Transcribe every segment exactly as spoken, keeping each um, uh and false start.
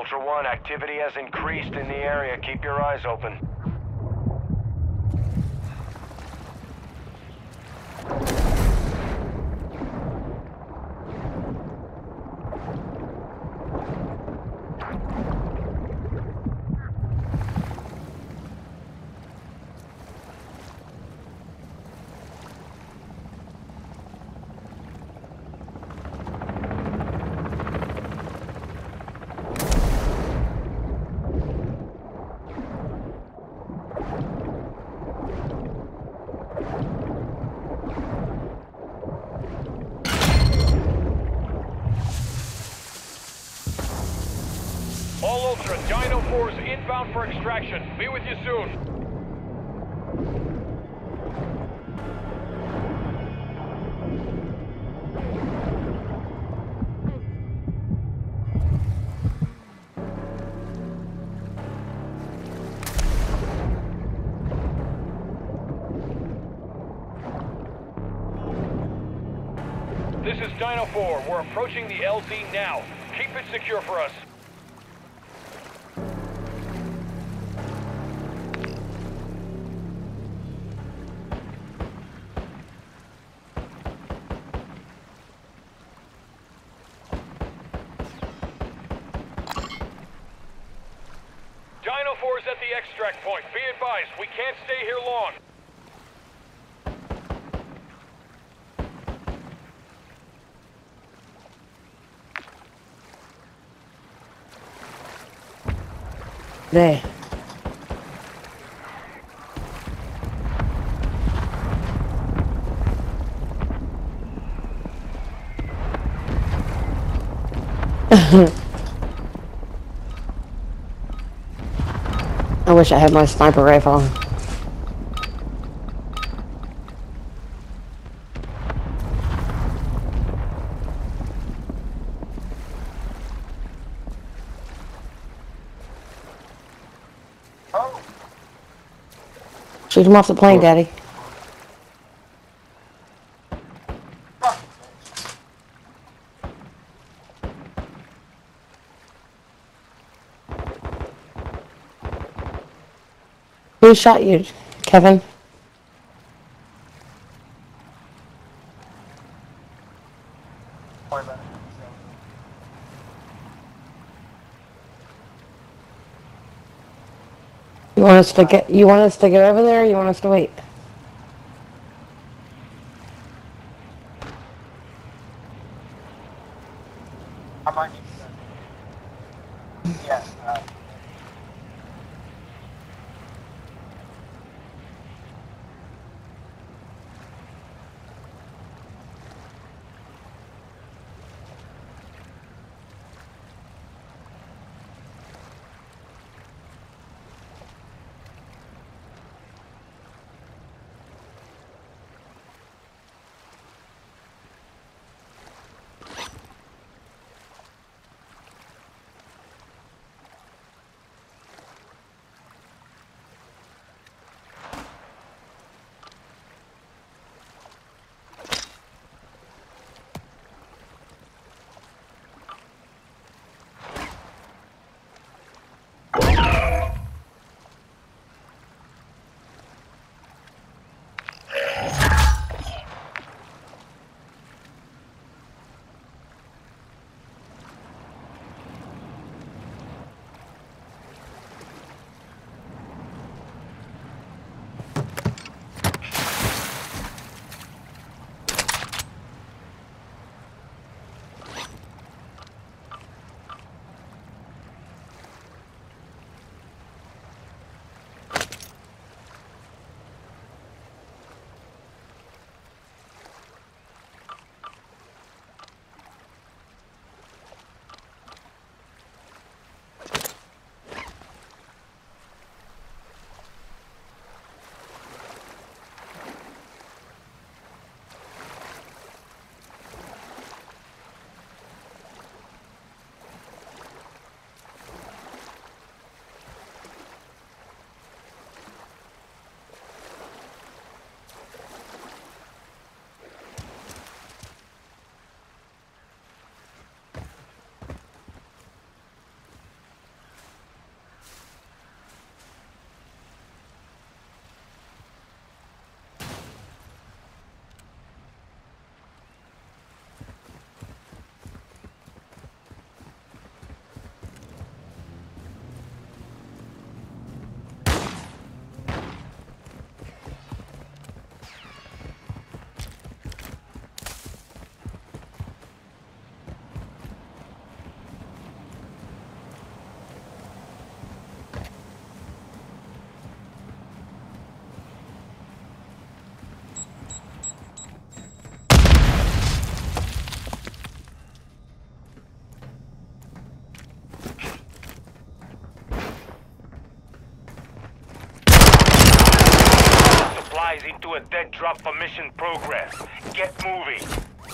Ultra One, activity has increased in the area. Keep your eyes open. All Ultra, Dino four is inbound for extraction. Be with you soon. This is Dino four. We're approaching the L Z now. Keep it secure for us. Dino four is at the extract point. Be advised, we can't stay here long. There. I wish I had my sniper rifle. Shoot him off the plane, Daddy. Who shot you, Kevin? You want us to get? You want us to get over there? Or you want us to wait? I might need to. Yeah. Uh, ties into a dead drop for mission progress. Get moving.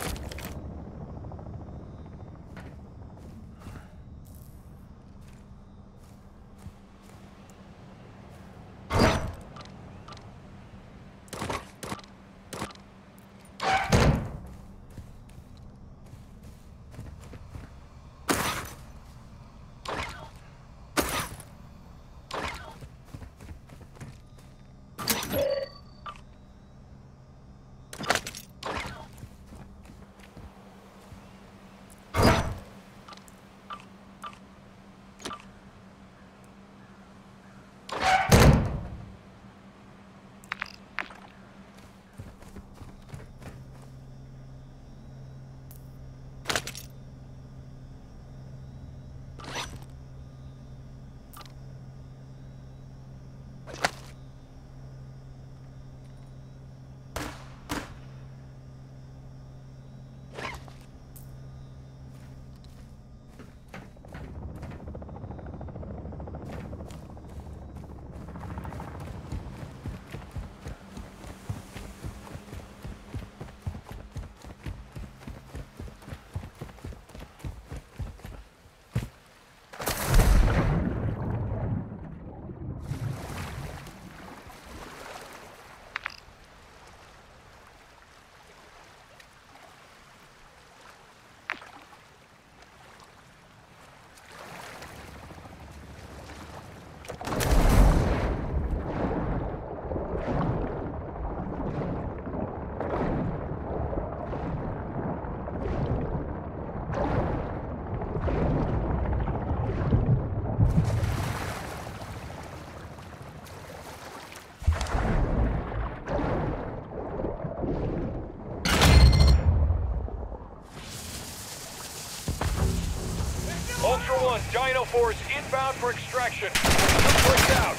Ultra One, Dino four is inbound for extraction. Break out.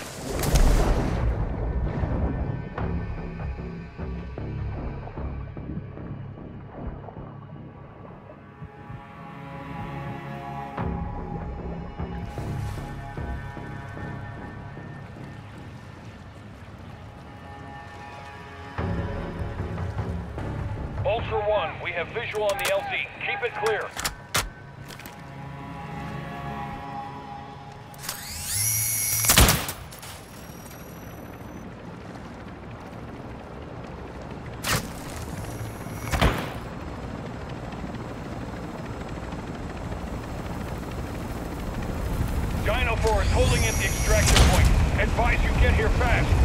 Ultra One, we have visual on the L Z. Keep it clear. Dino four is holding at the extraction point. Advise you get here fast.